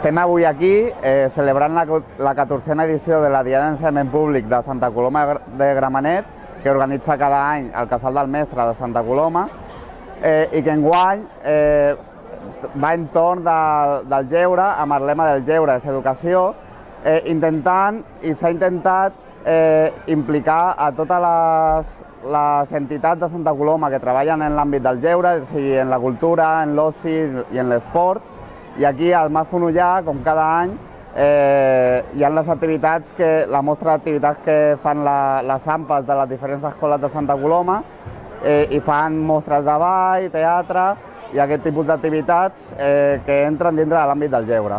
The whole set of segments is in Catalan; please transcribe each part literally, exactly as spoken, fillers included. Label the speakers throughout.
Speaker 1: Estem avui aquí eh, celebrant la, la catorzena edició de la Diada d'Ensenyament Públic de Santa Coloma de Gramenet, que organitza cada any el Casal del Mestre de Santa Coloma, eh, i que enguany eh, va entorn de, del lleure, amb el lema del lleure és educació, eh, intentant, i s'ha intentat eh, implicar a totes les, les entitats de Santa Coloma que treballen en l'àmbit del lleure, o sigui, en la cultura, en l'oci i en l'esport. I aquí al Mas Fonollà, com cada any, eh, hi ha les activitats, que, la mostra d'activitats que fan la, les AMPAs de les diferents escoles de Santa Coloma, eh, i fan mostres de ball, teatre i aquest tipus d'activitats eh, que entren dintre de l'àmbit del lleure.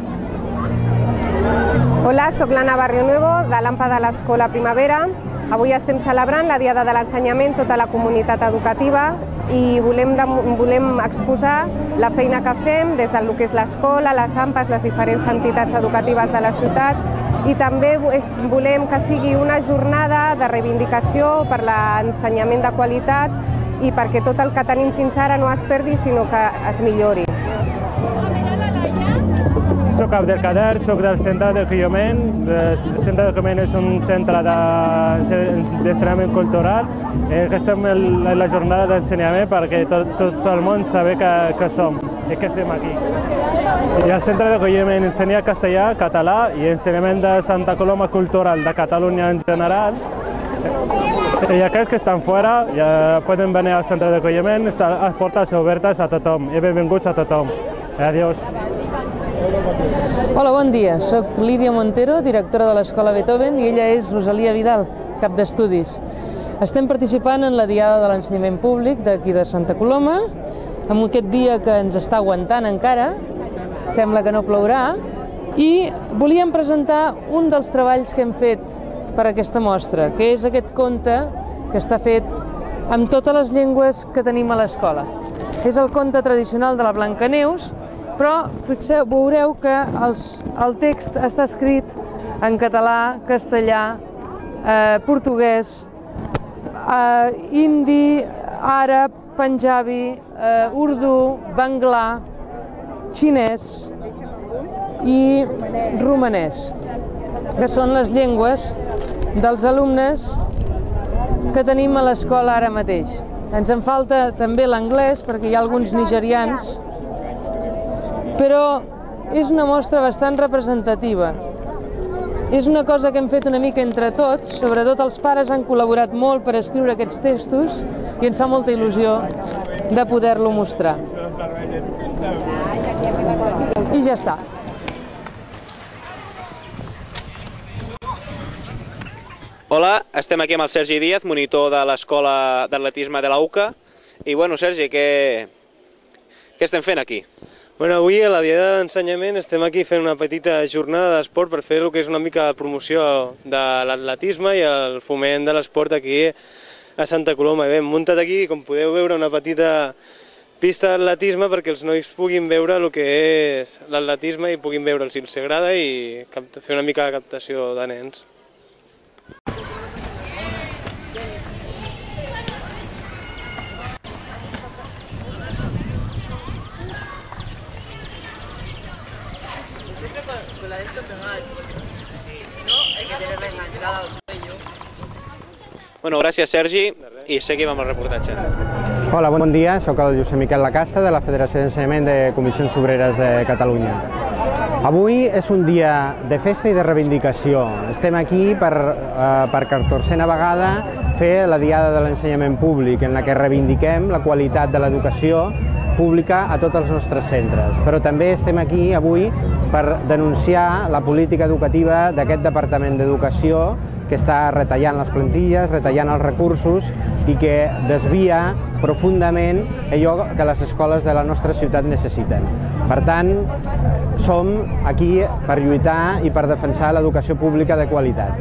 Speaker 2: Hola, soc l'Anna Barrio Nuevo, de l'AMPA de l'Escola Primavera. Avui estem celebrant la Diada de l'Ensenyament, tota la comunitat educativa, i volem, volem exposar la feina que fem des del que és l'escola, les AMPAs, les diferents entitats educatives de la ciutat, i també volem que sigui una jornada de reivindicació per l'ensenyament de qualitat i perquè tot el que tenim fins ara no es perdi, sinó que es millori.
Speaker 3: Soc Abdelkader, soc del Centre d'Acolliment. El Centre d'Acolliment és un centre d'ensenyament cultural. Estem en la jornada d'ensenyament perquè tot, tot el món sabe que, que som i què fem aquí. I el Centre d'Acolliment ensenya castellà, català i ensenyament de Santa Coloma cultural de Catalunya en general. I aquells que estan fora ja poden venir al Centre d'Acolliment, les portes obertes a tothom i benvinguts a tothom. Adiós.
Speaker 4: Hola, bon dia. Soc Lídia Montero, directora de l'Escola Beethoven, i ella és Rosalia Vidal, cap d'estudis. Estem participant en la Diada de l'Ensenyament Públic d'aquí de Santa Coloma, amb aquest dia que ens està aguantant encara, sembla que no plourà, i volíem presentar un dels treballs que hem fet per aquesta mostra, que és aquest conte que està fet amb totes les llengües que tenim a l'escola. És el conte tradicional de la Blancaneus, però fixeu, veureu que els, el text està escrit en català, castellà, eh, portuguès, eh, hindi, àrab, panjabi, eh, urdu, bengalà, xinès i romanès, que són les llengües dels alumnes que tenim a l'escola ara mateix. Ens en falta també l'anglès, perquè hi ha alguns nigerians, però és una mostra bastant representativa. És una cosa que hem fet una mica entre tots, sobretot els pares han col·laborat molt per escriure aquests textos i ens fa molta il·lusió de poder-lo mostrar. I ja està.
Speaker 5: Hola, estem aquí amb el Sergi Díaz, monitor de l'Escola d'Atletisme de la U C A. I bueno, Sergi, què, què estem fent aquí?
Speaker 6: Bueno, avui a la Diada d'Ensenyament estem aquí fent una petita jornada d'esport per fer el que és una mica de promoció de l'atletisme i el foment de l'esport aquí a Santa Coloma. I bé, hem muntat aquí, com podeu veure, una petita pista d'atletisme perquè els nois puguin veure el que és l'atletisme i puguin veure si els agrada i fer una mica de captació de nens.
Speaker 5: Bueno, gràcies, Sergi, i seguim amb el reportatge.
Speaker 7: Hola, bon dia, soc el Josep Miquel Lacassa de la Federació d'Ensenyament de Comissions Obreres de Catalunya. Avui és un dia de festa i de reivindicació. Estem aquí per, eh, per catorzena vegada fer la Diada de l'Ensenyament Públic, en la que reivindiquem la qualitat de l'educació pública a tots els nostres centres. Però també estem aquí avui per denunciar la política educativa d'aquest Departament d'Educació que està retallant les plantilles, retallant els recursos i que desvia profundament allò que les escoles de la nostra ciutat necessiten. Per tant, som aquí per lluitar i per defensar l'educació pública de qualitat.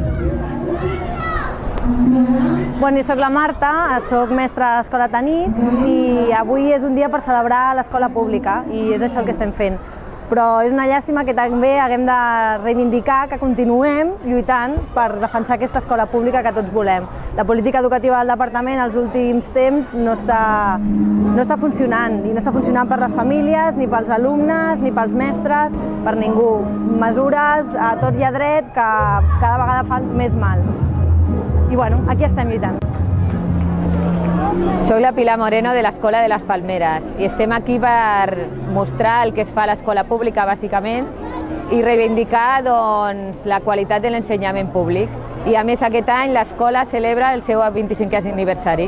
Speaker 8: Bueno, soc la Marta, soc mestra a l'Escola Tanit i avui és un dia per celebrar l'escola pública i és això el que estem fent. però és una llàstima que també haguem de reivindicar que continuem lluitant per defensar aquesta escola pública que tots volem. La política educativa del departament als últims temps no està, no està funcionant, i no està funcionant per les famílies, ni pels alumnes, ni pels mestres, per ningú. Mesures a tot i a dret que cada vegada fan més mal. I bueno, aquí estem lluitant.
Speaker 9: Soc la Pilar Moreno de l'Escola de les Palmeres i estem aquí per mostrar el que es fa a l'escola pública bàsicament i reivindicar doncs, la qualitat de l'ensenyament públic. I a més aquest any l'escola celebra el seu vint-i-cinquè aniversari.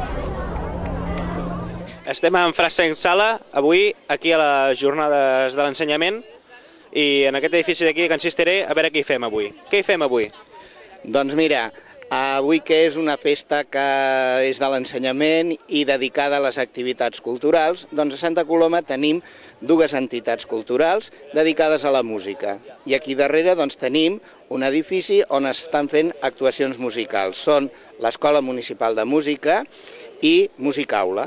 Speaker 5: Estem en Francesc Sala, avui aquí a les jornades de l'ensenyament i en aquest edifici d'aquí que insistiré a veure què hi fem avui. Què hi fem avui?
Speaker 10: Doncs mira, avui que és una festa que és de l'ensenyament i dedicada a les activitats culturals, doncs a Santa Coloma tenim dues entitats culturals dedicades a la música. I aquí darrere doncs, tenim un edifici on estan fent actuacions musicals. Són l'Escola Municipal de Música i Musicaula.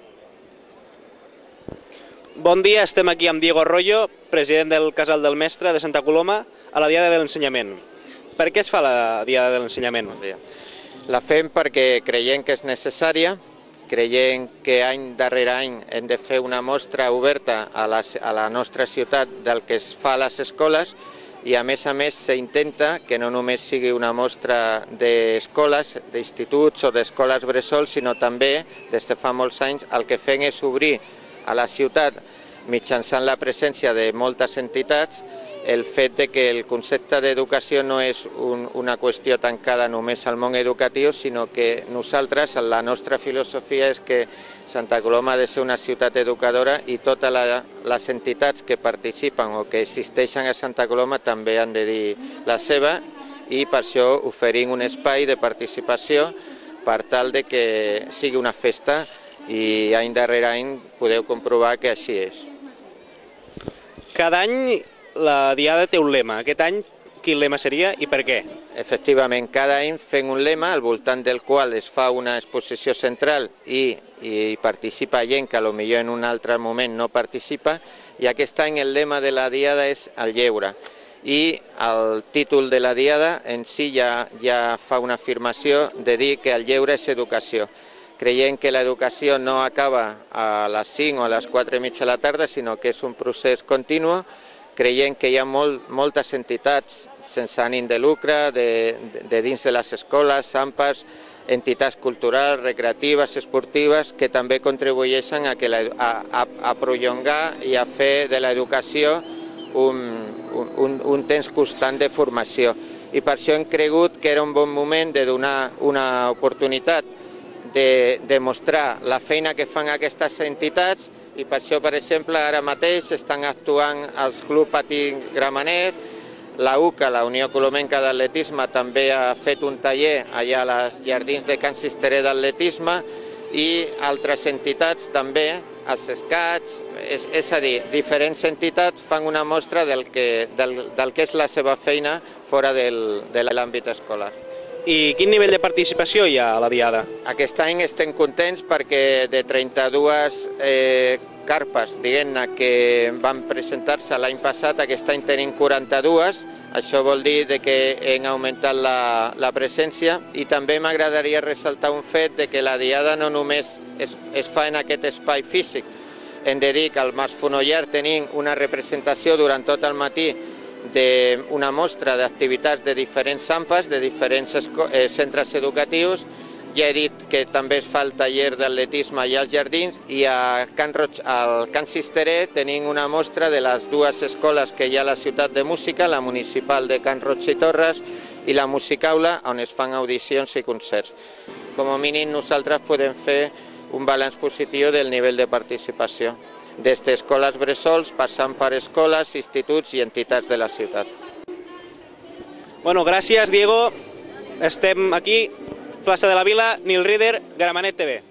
Speaker 5: Bon dia, estem aquí amb Diego Arroyo, president del Casal del Mestre de Santa Coloma, a la Diada de l'Ensenyament. Per què es fa la Diada de l'Ensenyament?
Speaker 11: La fem perquè creiem que és necessària, creiem que any darrere any hem de fer una mostra oberta a la, a la nostra ciutat del que es fa a les escoles i a més a més s'intenta que no només sigui una mostra d'escoles, d'instituts o d'escoles bressol, sinó també, des de fa molts anys, el que fem és obrir a la ciutat mitjançant la presència de moltes entitats el fet de que el concepte d'educació no és un, una qüestió tancada només al món educatiu, sinó que nosaltres, la nostra filosofia és que Santa Coloma ha de ser una ciutat educadora i totes la, les entitats que participen o que existeixen a Santa Coloma també han de dir la seva i per això oferim un espai de participació per tal de que sigui una festa i any darrere any podeu comprovar que així és.
Speaker 5: Cada any la Diada té un lema. Aquest any quin lema seria i per què?
Speaker 11: Efectivament, cada any fem un lema al voltant del qual es fa una exposició central i, i participa gent que potser en un altre moment no participa i aquest any el lema de la Diada és el lleure. I el títol de la Diada en si ja, ja fa una afirmació de dir que el lleure és educació. Creiem que l'educació no acaba a les cinc o a les quatre i mitja de la tarda, sinó que és un procés continu. Creiem que hi ha molt, moltes entitats sense ànim de lucre, de, de, de dins de les escoles, AMPAs, entitats culturals, recreatives, esportives, que també contribueixen a, que la, a, a, a prolongar i a fer de l'educació un, un, un temps constant de formació. I per això hem cregut que era un bon moment de donar una oportunitat de, de mostrar la feina que fan aquestes entitats i per això, per exemple, ara mateix estan actuant els Club Patí Gramenet, la U C A, la Unió Colomenca d'Atletisme, també ha fet un taller allà als jardins de Can Cisteré d'atletisme i altres entitats també, els escats, és, és a dir, diferents entitats fan una mostra del que, del, del que és la seva feina fora del, de l'àmbit escolar.
Speaker 5: I quin nivell de participació hi ha a la Diada?
Speaker 11: Aquest any estem contents perquè de trenta-dues eh, carpes, diguem-ne, que van presentar-se l'any passat, aquest any tenim quaranta-dues, això vol dir que hem augmentat la, la presència i també m'agradaria ressaltar un fet de que la Diada no només es, es fa en aquest espai físic, hem de dir que al Mas Fonollar tenim una representació durant tot el matí d'una mostra d'activitats de diferents AMPAs, de diferents eh, centres educatius. Ja he dit que també es fa el taller d'atletisme allà als jardins i a Can Roig, al Can Cisteré tenim una mostra de les dues escoles que hi ha a la ciutat de música, la municipal de Can Roig i Torres i la Musicaula, on es fan audicions i concerts. Com a mínim nosaltres podem fer un balanç positiu del nivell de participació, des d'escoles bressols, passant per escoles, instituts i entitats de la ciutat.
Speaker 5: Bueno, gràcies, Diego. Estem aquí, plaça de la Vila, Nil Rieder, Gramenet T V.